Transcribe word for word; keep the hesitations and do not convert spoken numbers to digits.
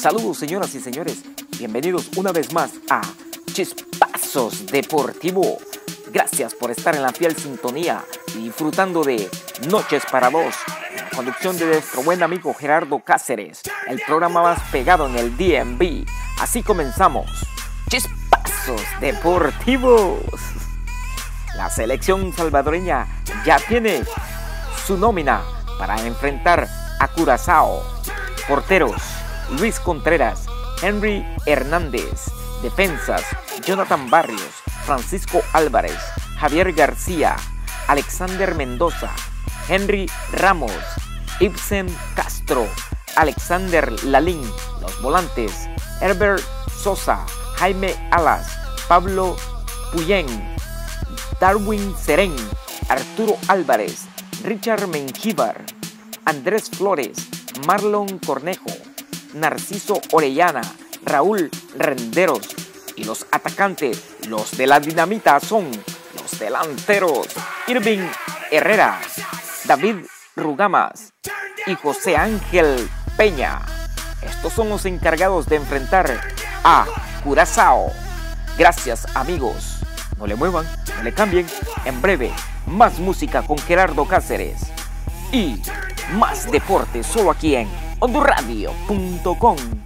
Saludos, señoras y señores, bienvenidos una vez más a Chispazos Deportivo. Gracias por estar en la fiel sintonía y disfrutando de Noches para Dos, la conducción de nuestro buen amigo Gerardo Cáceres, el programa más pegado en el D M V. Así comenzamos, Chispazos Deportivos. La selección salvadoreña ya tiene su nómina para enfrentar a Curazao. Porteros: Luis Contreras, Henry Hernández. Defensas: Jonathan Barrios, Francisco Álvarez, Javier García, Alexander Mendoza, Henry Ramos, Ibsen Castro, Alexander Lalín. Los volantes: Herbert Sosa, Jaime Alas, Pablo Puyén, Darwin Serén, Arturo Álvarez, Richard Mengíbar, Andrés Flores, Marlon Cornejo, Narciso Orellana, Raúl Renderos. Y los atacantes, los de la dinamita, son los delanteros: Irving Herrera, David Rugamas y José Ángel Peña. Estos son los encargados de enfrentar a Curazao. Gracias, amigos. No le muevan, no le cambien. En breve, más música con Gerardo Cáceres y más deporte solo aquí en Honduradio punto com.